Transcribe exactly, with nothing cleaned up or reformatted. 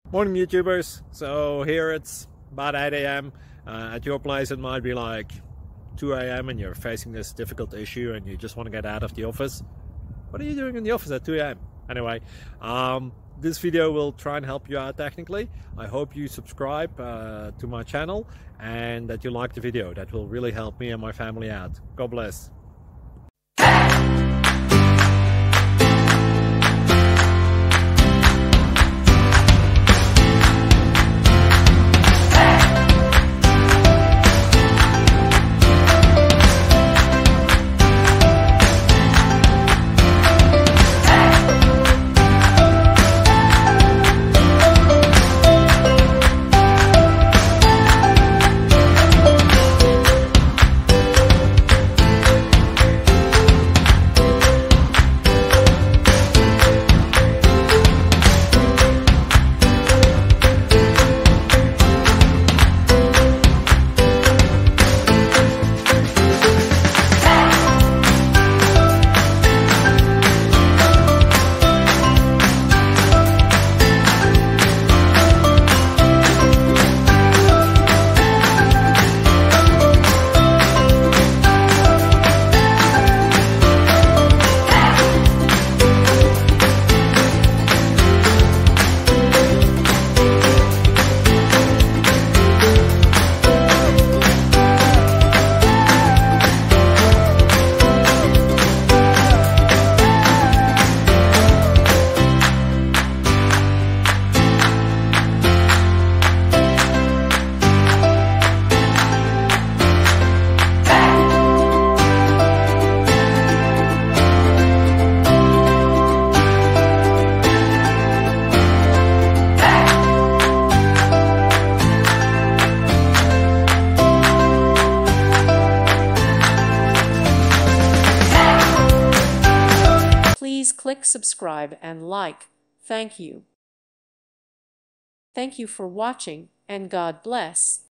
Morning YouTubers. So here it's about eight A M Uh, at your place it might be like two A M and you're facing this difficult issue and you just want to get out of the office. What are you doing in the office at two A M? Anyway, um, this video will try and help you out technically. I hope you subscribe uh, to my channel and that you like the video. That will really help me and my family out. God bless. Please click subscribe and like. Thank you. Thank you for watching, and God bless.